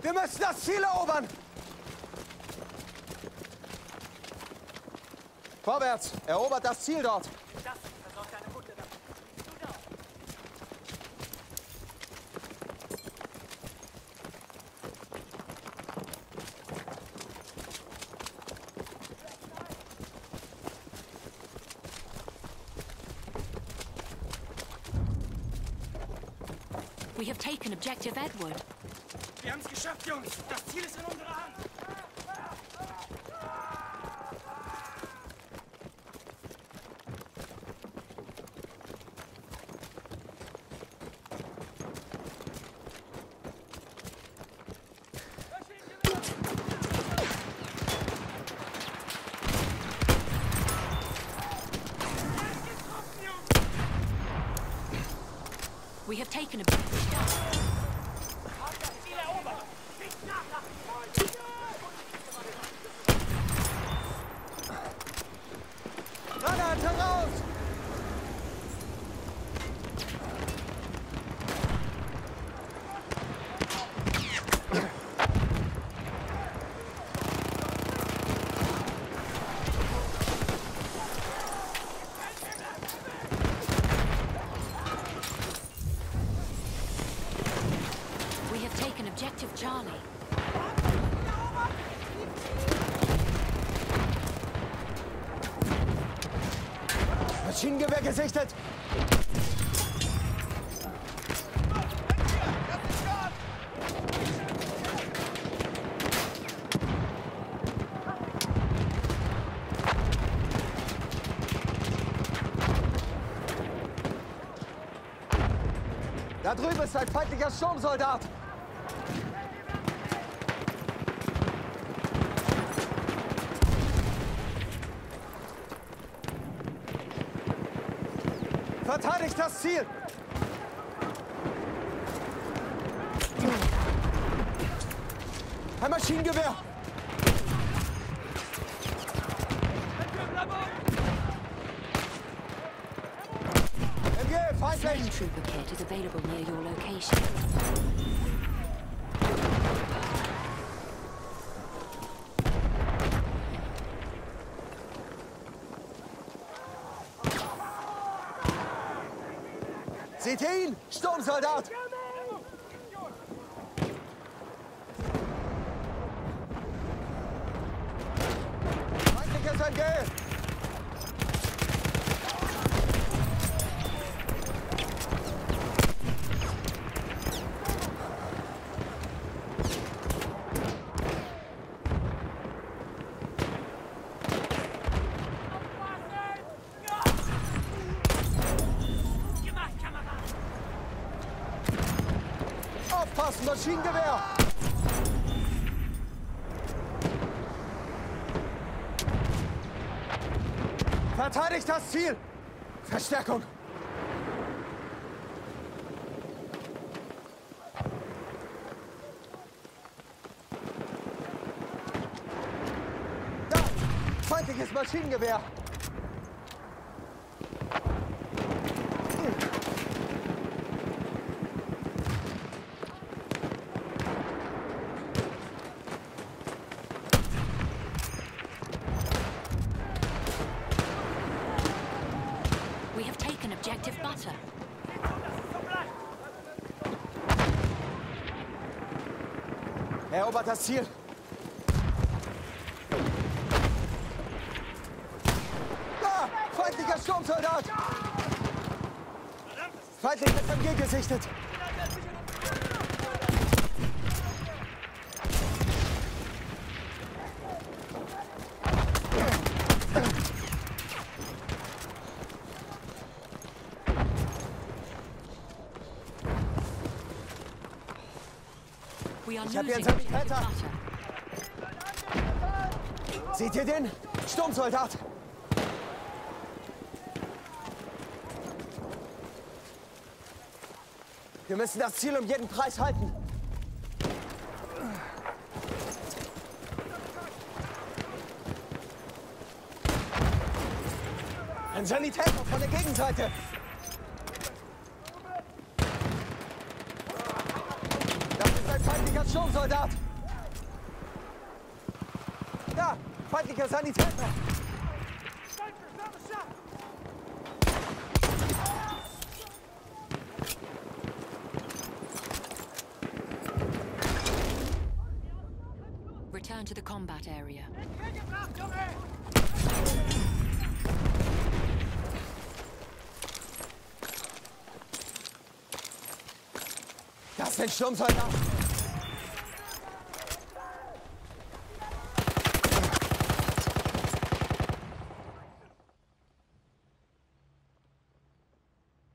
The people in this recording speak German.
Wir müssen das Ziel erobern! Vorwärts! Erobert das Ziel dort! Das versorgt eine Wunde damit. Du da! We have taken objective Edward. Wir haben es geschafft, Jungs. Das Ziel ist in unserer Hand. We have taken objective Delta. Granate raus! We have taken objective Charlie. Maschinengewehr gesichtet! Da drüben ist ein feindlicher Sturmsoldat! Verteidigt das Ziel! Ein Maschinengewehr! MG, feindlich! Flame trooper kit is available near your location. Seht ihr ihn? Sturmsoldat! Feindliches MG! Aufpassen, Maschinengewehr! Verteidigt das Ziel! Verstärkung! Da! Feindliches Maschinengewehr! We have taken objective Butter. Erobert das Ziel! Da! Feindlicher Sturmsoldat! Feindliches MG gesichtet! We are Ich hab hier einen losing objective Sanitäter. Butter. Seht ihr den? Sturmsoldat! Wir müssen das Ziel um jeden Preis halten. Ein Sanitäter von der Gegenseite! Das ist ein feindlicher Feindlicher Sturmsoldat! Da! Feindlicher Sanitäter! Return to the combat area. Das sind Sturmsoldaten!